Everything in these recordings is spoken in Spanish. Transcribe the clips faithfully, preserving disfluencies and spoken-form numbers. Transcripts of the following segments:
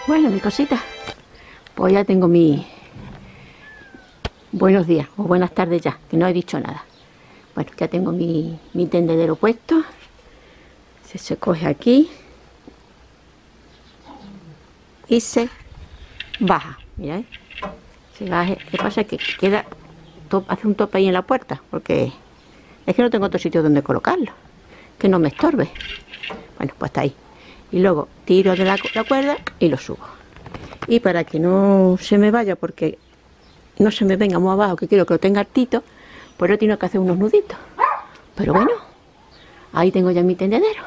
Bueno, mi cosita, pues ya tengo mi buenos días o buenas tardes ya, que no he dicho nada. Bueno, ya tengo mi, mi tendedero puesto. Se, se coge aquí y se baja. Mira, ¿eh? Se baja. Lo que pasa es que queda, top, hace un tope ahí en la puerta, porque es que no tengo otro sitio donde colocarlo, que no me estorbe. Bueno, pues está ahí. Y luego tiro de la, la cuerda y lo subo. Y para que no se me vaya, porque no se me venga muy abajo, que quiero que lo tenga hartito, pues yo tengo que hacer unos nuditos. Pero bueno, ahí tengo ya mi tendedero.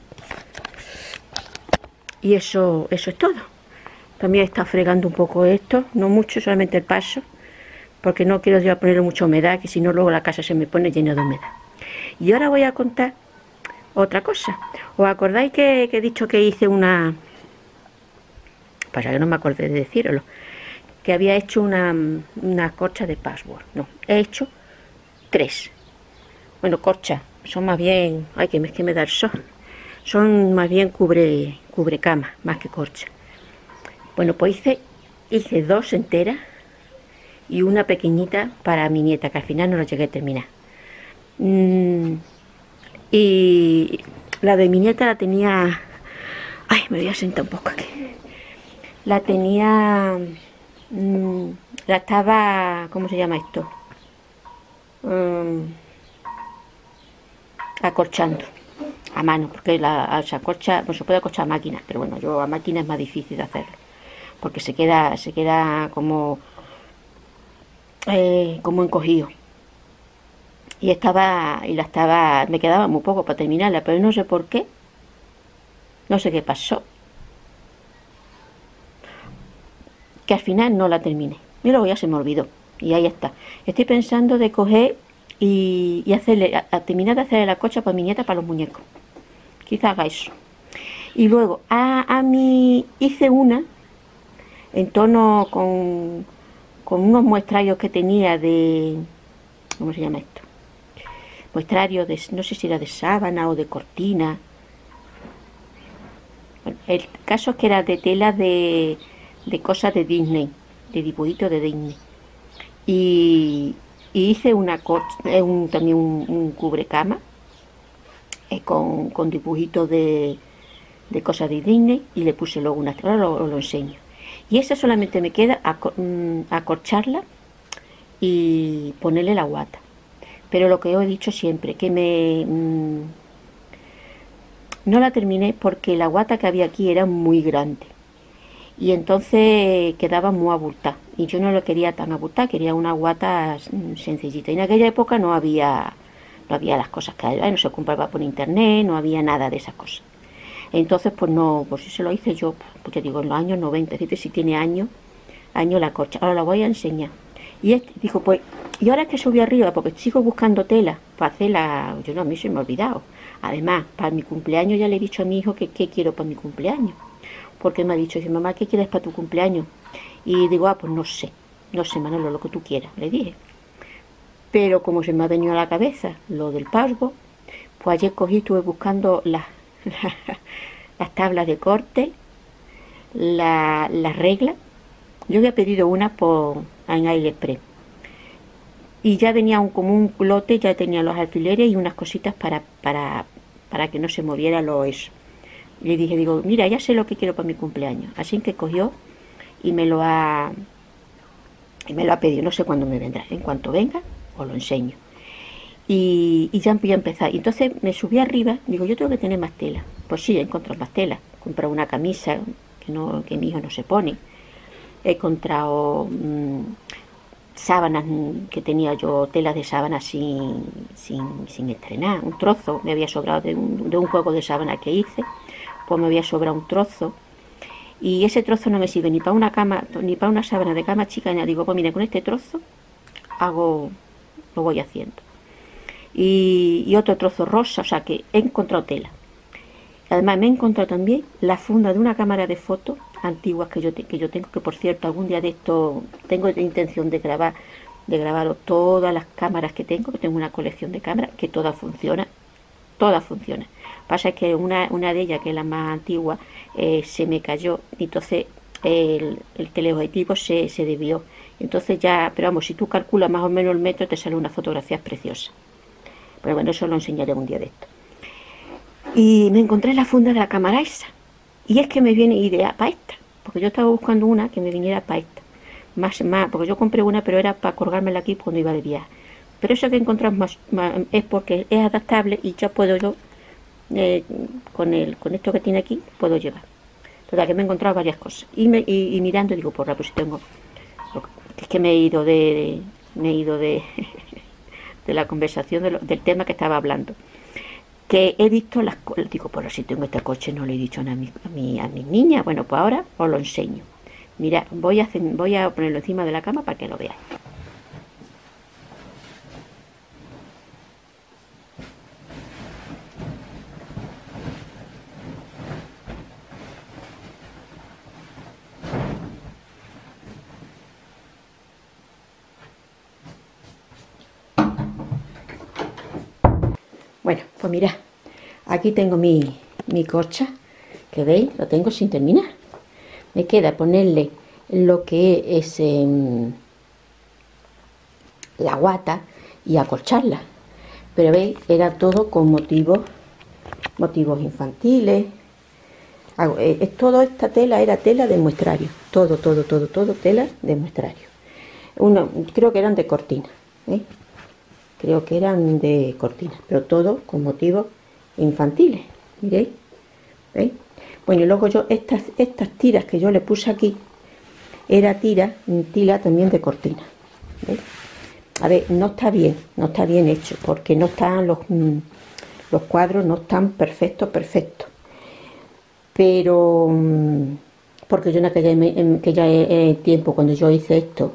Y eso, eso es todo. También está fregando un poco esto, no mucho, solamente el paso, porque no quiero ya ponerle mucha humedad, que si no luego la casa se me pone llena de humedad. Y ahora voy a contar otra cosa. ¿Os acordáis que, que he dicho que hice una... Pasa que no me acordé de decirlo. Que había hecho una, una corcha de password. No, he hecho tres. Bueno, corchas, son más bien... Ay, que me, que me da el sol. Son más bien cubre, cubre cama, más que corcha. Bueno, pues hice, hice dos enteras y una pequeñita para mi nieta, que al final no la llegué a terminar. Mm, y la de mi nieta la tenía... Ay, me voy a sentar un poco aquí. La tenía... Mmm, la estaba... ¿Cómo se llama esto? Um, acorchando a mano, porque la, se acorcha, no se puede acorchar a máquina, pero bueno, yo a máquina es más difícil de hacerlo, porque se queda, se queda como, eh, como encogido. Y estaba, y la estaba, me quedaba muy poco para terminarla, pero no sé por qué, no sé qué pasó, que al final no la terminé. Y luego ya se me olvidó, y ahí está. Estoy pensando de coger y, y hacerle, a, a terminar de hacerle la cocha para mi nieta, para los muñecos. Quizá haga eso. Y luego a, a mí hice una en tono con, con unos muestrarios que tenía de... ¿Cómo se llama esto? Muestrario de, no sé si era de sábana o de cortina. Bueno, el caso es que era de tela de, de cosas de Disney, de dibujitos de Disney. Y, y hice una un, también un, un cubrecama eh, con, con dibujitos de, de cosas de Disney, y le puse luego una estrella, lo, lo enseño. Y esa solamente me queda acorcharla y ponerle la guata. Pero lo que os he dicho siempre, que me mmm, no la terminé porque la guata que había aquí era muy grande. Y entonces quedaba muy abultada. Y yo no lo quería tan abultada, quería una guata sencillita. Y en aquella época no había, no había las cosas que hay, no se compraba por internet, no había nada de esas cosas. Entonces, pues no, pues si se lo hice yo, pues te digo, en los años noventa, es decir, si tiene años, años la corcha. Ahora la voy a enseñar. Y este, dijo, pues, y ahora que subí arriba, porque sigo buscando tela para hacerla, yo no, a mí se me ha olvidado. Además, para mi cumpleaños ya le he dicho a mi hijo que qué quiero para mi cumpleaños. Porque me ha dicho, dice, mamá, ¿qué quieres para tu cumpleaños? Y digo, ah, pues no sé, no sé, Manolo, lo que tú quieras, le dije. Pero como se me ha venido a la cabeza lo del password, pues ayer cogí, estuve buscando las, las, las tablas de corte, las la reglas. Yo había pedido una por, en AliExpress. Y ya venía un, como un lote, ya tenía los alfileres y unas cositas para, para, para que no se moviera lo eso. Le dije, digo, mira, ya sé lo que quiero para mi cumpleaños. Así que cogió y me lo ha y me lo ha pedido. No sé cuándo me vendrá. En cuanto venga, os lo enseño. Y, y ya voy a empezar. Y entonces me subí arriba, digo, yo tengo que tener más tela. Pues sí, he encontrado más tela. He comprado una camisa que, no, que mi hijo no se pone. He encontrado mmm, sábanas que tenía yo, telas de sábanas sin, sin, sin estrenar. Un trozo me había sobrado de un, de un juego de sábana que hice. Pues me había sobrado un trozo, y ese trozo no me sirve ni para una cama, ni para una sábana de cama chica. Y digo, pues mira, con este trozo hago, lo voy haciendo. Y, y otro trozo rosa, o sea que he encontrado tela. Además me he encontrado también la funda de una cámara de fotos antiguas que yo, te, que yo tengo, que por cierto algún día de esto tengo la intención de grabar, de grabar todas las cámaras que tengo, que tengo una colección de cámaras, que todas funcionan, todas funcionan. Pasa que una, una de ellas, que es la más antigua, eh, se me cayó, y entonces el, el teleobjetivo se, se desvió. Entonces ya, pero vamos, si tú calculas más o menos el metro, te sale una fotografía preciosa. Pero bueno, eso lo enseñaré un día de esto. Y me encontré la funda de la cámara esa. Y es que me viene idea para esta. Porque yo estaba buscando una que me viniera para esta. Más, más, porque yo compré una, pero era para colgármela aquí cuando iba de viaje. Pero eso que encontramos más, más, es porque es adaptable y ya puedo yo, eh, con, el, con esto que tiene aquí, puedo llevar. Total, que me he encontrado varias cosas. Y, me, y, y mirando, digo, por pues si tengo... Es que me he ido de... de me he ido de... de la conversación de lo, del tema que estaba hablando. Que he visto las cosas. Digo, pues si tengo este coche, no le he dicho nada a, mi, a, mi, a mis niñas. Bueno, pues ahora os lo enseño. Mira, voy a, hacer, voy a ponerlo encima de la cama para que lo veáis. Bueno, pues mirad, aquí tengo mi, mi corcha, que veis, lo tengo sin terminar. Me queda ponerle lo que es eh, la guata y acolcharla. Pero veis, era todo con motivos, motivos infantiles. Es, toda esta tela era tela de muestrario. Todo, todo, todo, todo tela de muestrario. Uno, creo que eran de cortina, ¿eh? Creo que eran de cortina, pero todo con motivos infantiles. Miréis, ¿veis? Bueno, y luego yo, estas, estas tiras que yo le puse aquí, era tira, tira también de cortina. ¿Veis? A ver, no está bien, no está bien hecho, porque no están los, los cuadros, no están perfectos, perfectos. Pero, porque yo en aquella, en aquella tiempo, cuando yo hice esto,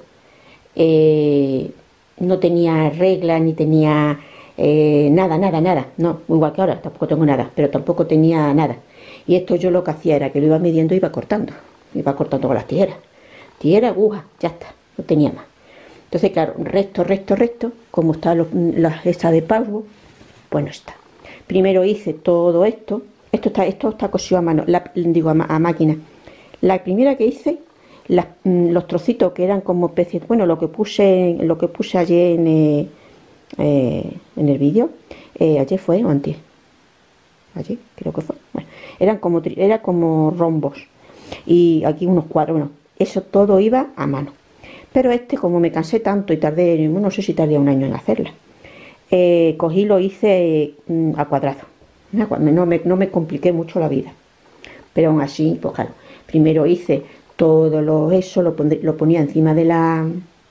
eh, no tenía reglas, ni tenía eh, nada, nada, nada. No, igual que ahora, tampoco tengo nada, pero tampoco tenía nada. Y esto yo lo que hacía era que lo iba midiendo y iba cortando. Iba cortando con las tijeras. Tijera, aguja, ya está, no tenía más. Entonces, claro, recto, recto, recto, como está lo, la, esa de polvo, pues no está. Primero hice todo esto. Esto está, esto está cosido a mano, la, digo a, a máquina. La primera que hice, Las, los trocitos que eran como especies, bueno, lo que puse lo que puse ayer en, eh, eh, en el vídeo, eh, ayer fue o antes, ayer creo que fue, bueno, eran como era como rombos y aquí unos cuadros, bueno, eso todo iba a mano. Pero este, como me cansé tanto y tardé, no sé si tardé un año en hacerla, eh, cogí lo hice eh, a cuadrado, no me, no me compliqué mucho la vida, pero aún así, pues claro, primero hice todo lo, eso lo, pondré, lo ponía encima de la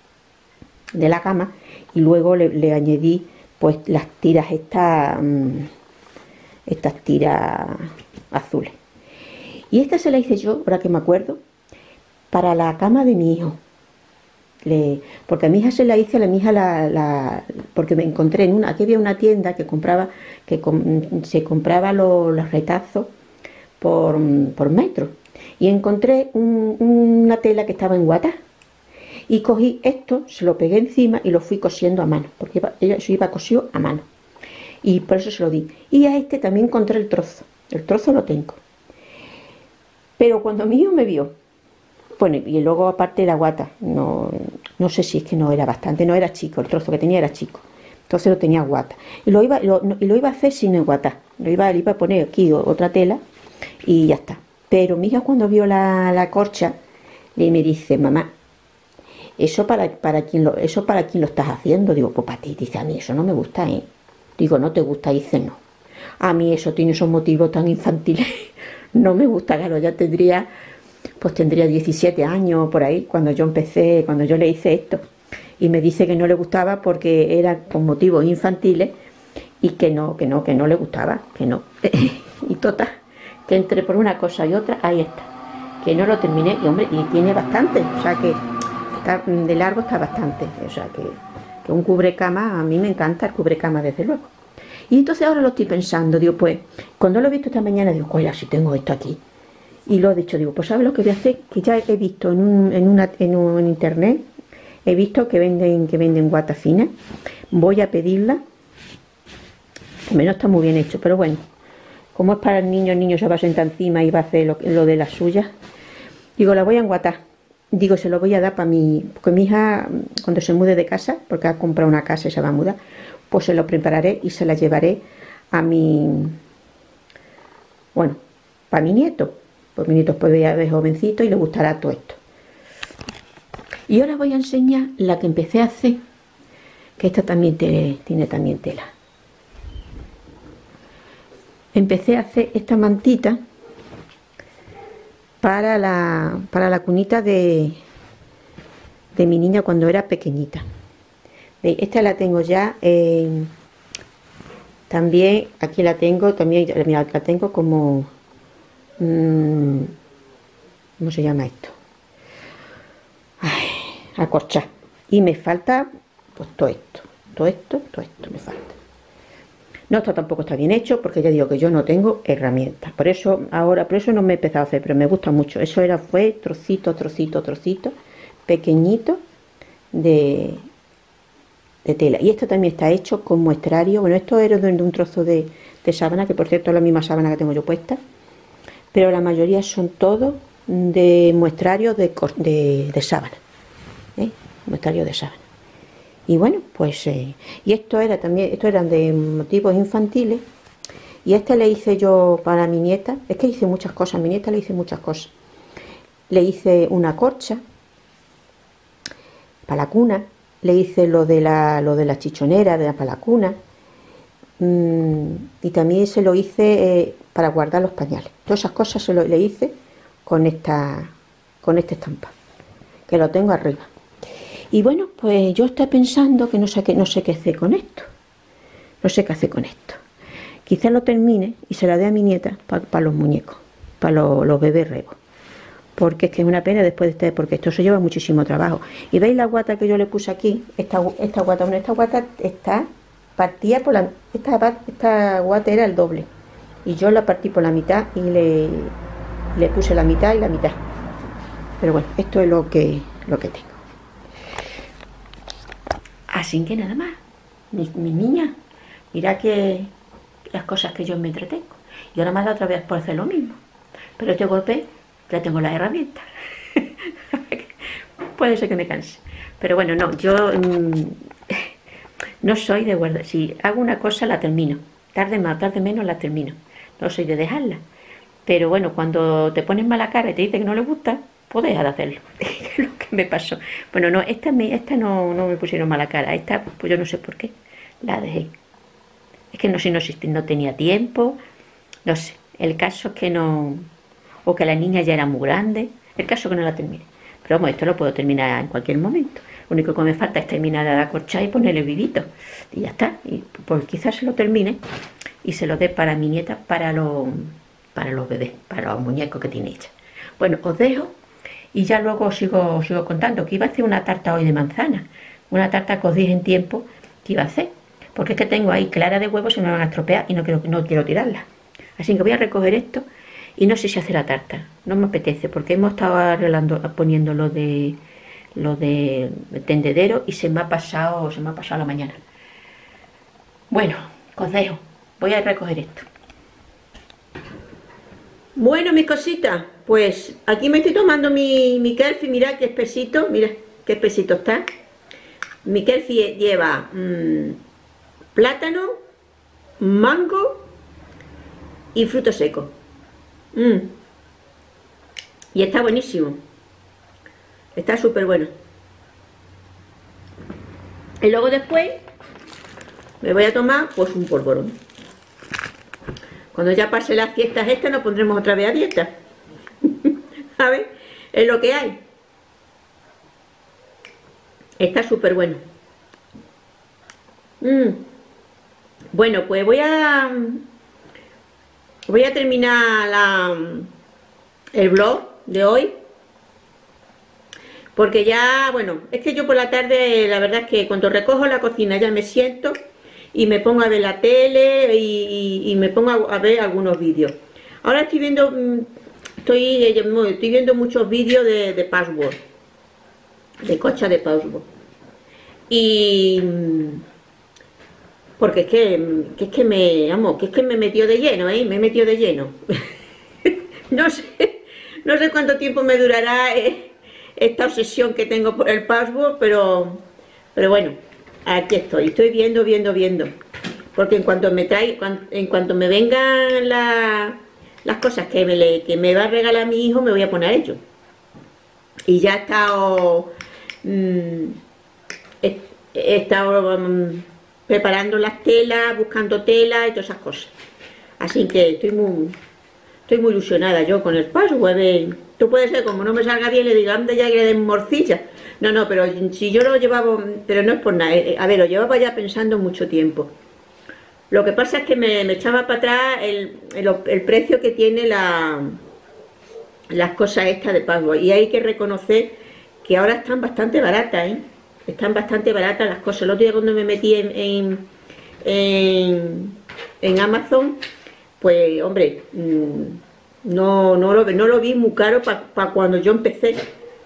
de la cama y luego le, le añadí pues las tiras estas estas tiras azules. Y esta se la hice yo, ahora que me acuerdo, para la cama de mi hijo. Le, porque a mi hija se la hice, a mi hija la, la porque me encontré en una, aquí había una tienda que compraba, que com, se compraba los, los retazos por, por metro. Y encontré un, una tela que estaba en guatá y cogí esto, se lo pegué encima y lo fui cosiendo a mano, porque iba, eso iba cosido a mano y por eso se lo di. Y a este también encontré el trozo, el trozo lo tengo, pero cuando mi hijo me vio, bueno, y luego aparte de la guata, no, no sé si es que no era bastante, no era chico, el trozo que tenía era chico, entonces lo tenía guata y lo iba, lo, y lo iba a hacer sin el guatá, lo iba, lo iba a poner aquí otra tela y ya está. Pero mi hija cuando vio la, la corcha, le me dice, mamá, ¿eso para, para quién lo, eso para quién lo estás haciendo? Digo, pues para ti. Dice, a mí eso no me gusta, ¿eh? Digo, ¿no te gusta? Dice, no. A mí eso tiene esos motivos tan infantiles. No me gusta, claro, ya tendría, pues tendría diecisiete años por ahí, cuando yo empecé, cuando yo le hice esto. Y me dice que no le gustaba porque era con motivos infantiles y que no, que no, que no le gustaba, que no. Y total, que entre por una cosa y otra, ahí está, que no lo terminé, y hombre, y tiene bastante, o sea que está, de largo está bastante, o sea que, que un cubrecama, a mí me encanta el cubrecama desde luego. Y entonces ahora lo estoy pensando, digo, pues, cuando lo he visto esta mañana, digo, oiga, si tengo esto aquí, y lo he dicho, digo, pues ¿sabes lo que voy a hacer? Que ya he visto en un, en una, en un en internet, he visto que venden, que venden guata fina, voy a pedirla, que no está muy bien hecho, pero bueno, como es para el niño, el niño se va a sentar encima y va a hacer lo, lo de las suyas. Digo, la voy a enguatar. Digo, se lo voy a dar para mi... Porque mi hija, cuando se mude de casa, porque ha comprado una casa y se va a mudar, pues se lo prepararé y se la llevaré a mi... Bueno, para mi nieto. Pues mi nieto pues de jovencito y le gustará todo esto. Y ahora voy a enseñar la que empecé a hacer, que esta también te, tiene también tela. Empecé a hacer esta mantita para la, para la cunita de, de mi niña cuando era pequeñita. ¿Veis? Esta la tengo ya, eh, también, aquí la tengo, también, mira, la tengo como, mmm, ¿cómo se llama esto? Ay, acorchar. Y me falta, pues todo esto, todo esto, todo esto me falta. No, esto tampoco está bien hecho, porque ya digo que yo no tengo herramientas. Por eso ahora, por eso no me he empezado a hacer, pero me gusta mucho. Eso era, fue trocito, trocito, trocito, pequeñito de, de tela. Y esto también está hecho con muestrario. Bueno, esto era de un trozo de, de sábana, que por cierto es la misma sábana que tengo yo puesta. Pero la mayoría son todos de muestrario de, de, de sábana. ¿Eh? Muestrario de sábana. Y bueno, pues, eh, y esto era también, esto eran de motivos infantiles, y este le hice yo para mi nieta, es que hice muchas cosas, a mi nieta le hice muchas cosas. Le hice una corcha para la cuna, le hice lo de la, lo de la chichonera de la, para la cuna, mmm, y también se lo hice eh, para guardar los pañales. Todas esas cosas se lo, le hice con esta, con este estampa, que lo tengo arriba. Y bueno, pues yo estoy pensando que no sé qué, no sé qué hacer con esto. No sé qué hacer con esto. Quizás lo termine y se la dé a mi nieta para pa los muñecos, para lo, los bebés rebos. Porque es que es una pena después de este, porque esto se lleva muchísimo trabajo. Y veis la guata que yo le puse aquí, esta, esta guata, bueno, esta guata está partida por la, esta, esta guata era el doble. Y yo la partí por la mitad y le, le puse la mitad y la mitad. Pero bueno, esto es lo que, lo que tengo. Así que nada más, mi, mi niña, mira que las cosas que yo me entretengo. Y ahora más la otra vez por hacer lo mismo. Pero este golpe ya tengo las herramientas. Puede ser que me canse. Pero bueno, no, yo mmm, no soy de guardar. Si hago una cosa la termino. Tarde más, tarde menos la termino. No soy de dejarla. Pero bueno, cuando te pones mala cara y te dice que no le gusta, pues deja de hacerlo. Es lo que me pasó. Bueno, no, esta, me, esta no, no me pusieron mala cara. Esta, pues yo no sé por qué. La dejé. Es que no sé, no, no tenía tiempo. No sé. El caso es que no... O que la niña ya era muy grande. El caso es que no la terminé. Pero vamos, esto lo puedo terminar en cualquier momento. Lo único que me falta es terminar de acorchar y ponerle vivito. Y ya está. Y pues quizás se lo termine y se lo dé para mi nieta, para los, para los bebés, para los muñecos que tiene ella. Bueno, os dejo. Y ya luego os sigo, os sigo contando que iba a hacer una tarta hoy de manzana. Una tarta que os dije en tiempo que iba a hacer. Porque es que tengo ahí clara de huevo, se me van a estropear y no quiero, no quiero tirarla. Así que voy a recoger esto y no sé si hacer la tarta. No me apetece porque hemos estado arreglando, poniendo lo de lo de tendedero y se me ha pasado, se me ha pasado la mañana. Bueno, os dejo. Voy a recoger esto. Bueno, mis cositas, pues aquí me estoy tomando mi, mi Kelfi, mirad qué espesito, mirad qué espesito está. Mi Kelfi lleva mmm, plátano, mango y fruto seco. Mm. Y está buenísimo. Está súper bueno. Y luego después me voy a tomar pues un polvorón. Cuando ya pase las fiestas estas nos pondremos otra vez a dieta. A ver, es lo que hay. Está súper bueno. Mm. Bueno, pues voy a voy a terminar la, el blog de hoy. Porque ya, bueno, es que yo por la tarde, la verdad es que cuando recojo la cocina ya me siento y me pongo a ver la tele y, y, y me pongo a, a ver algunos vídeos. Ahora estoy viendo, estoy, estoy viendo muchos vídeos de, de password, de cocha de password. Y porque es que, que es que me, vamos, que es que me metió de lleno, ¿eh? Me metió de lleno. No sé, No sé cuánto tiempo me durará eh, esta obsesión que tengo por el password, pero, pero bueno, aquí estoy, estoy viendo, viendo, viendo. Porque en cuanto me trae, en cuanto me vengan la, las cosas que me, le, que me va a regalar mi hijo, me voy a poner a ello. Y ya he estado, mmm, he, he estado um, preparando las telas, buscando telas y todas esas cosas. Así que estoy muy, estoy muy ilusionada yo con el password. Tú puedes ser, como no me salga bien, le digo, anda ya que le den morcilla. No, no, pero si yo lo llevaba, pero no es por nada. A ver, lo llevaba ya pensando mucho tiempo. Lo que pasa es que me, me echaba para atrás el, el, el precio que tiene la, las cosas estas de password. Y hay que reconocer que ahora están bastante baratas, ¿eh? Están bastante baratas las cosas. El otro día cuando me metí en, en, en, en Amazon, pues hombre, no, no, lo, no lo vi muy caro para pa cuando yo empecé.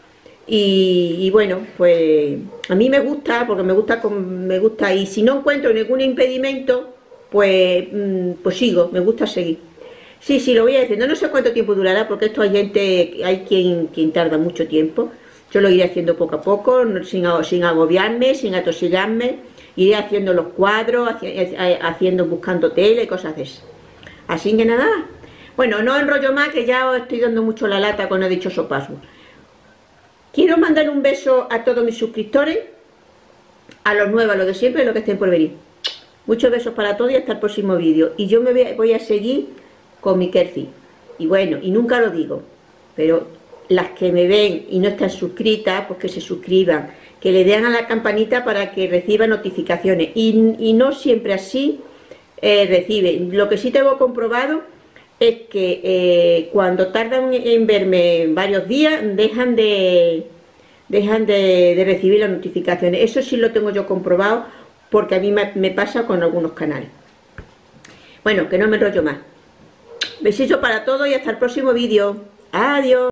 Y, y bueno, pues a mí me gusta, porque me gusta, me gusta, y si no encuentro ningún impedimento, pues, pues sigo, me gusta seguir. Sí, sí, lo voy a decir, no, no sé cuánto tiempo durará, porque esto hay gente, hay quien, quien tarda mucho tiempo. Yo lo iré haciendo poco a poco, sin, sin agobiarme, sin atosigarme, iré haciendo los cuadros, haciendo, buscando tela y cosas de esas. Así que nada, bueno, no enrollo más, que ya os estoy dando mucho la lata con el dichoso password. Quiero mandar un beso a todos mis suscriptores, a los nuevos, a los de siempre, a los que estén por venir. Muchos besos para todos y hasta el próximo vídeo. Y yo me voy a seguir con mi Kerfi. Y bueno, y nunca lo digo, pero las que me ven y no están suscritas, pues que se suscriban, que le den a la campanita para que reciban notificaciones. Y, y no siempre así eh, reciben. Lo que sí tengo comprobado es que eh, cuando tardan en verme varios días, dejan de dejan de, de recibir las notificaciones. Eso sí lo tengo yo comprobado, porque a mí me, me pasa con algunos canales. Bueno, que no me enrollo más. Besitos para todos y hasta el próximo vídeo. Adiós.